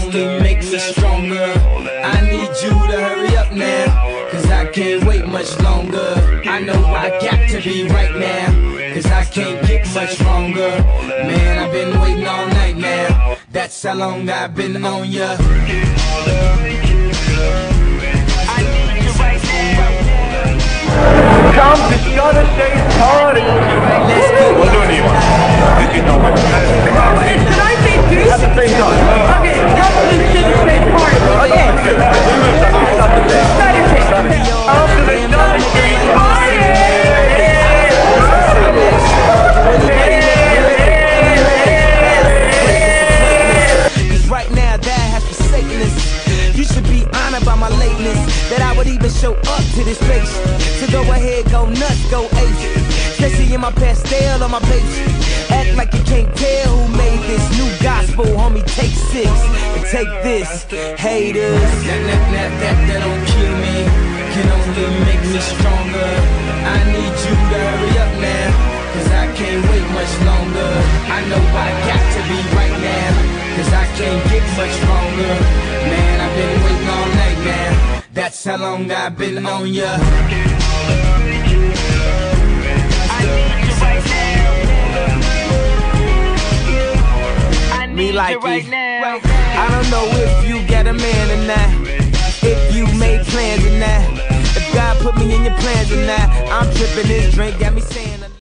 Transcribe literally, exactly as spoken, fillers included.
only make me stronger. I need you to hurry up now, cause I can't wait much longer. I know I got to be right now, cause I can't get much longer. Man, I've been waiting all night now, that's how long I've been on ya. Come to Shana Shay's party! What do you want? Can I say two? At the same time. Okay, come to the Shana Shay's party. Okay. Saturday. Come to the Shana Shay's party! Cause right now that has forsaken us. You should be honored by my lateness, that I would even show up to this place. So go ahead, go nuts, go ace. Especially in my pastel on my page. Act like you can't tell who made this new gospel, homie. Take six and take this, haters. That, that, that, that, that don't kill me, can only make me stronger. I need you to hurry up now, cause I can't wait much longer. I know I got to be right now, cause I can't get much longer. Man, I've been waiting all night now, that's how long I've been on ya. Me like it right now. I don't know if you got a man or not, if you made plans or not, if God put me in your plans or not. I'm tripping, this drink got me saying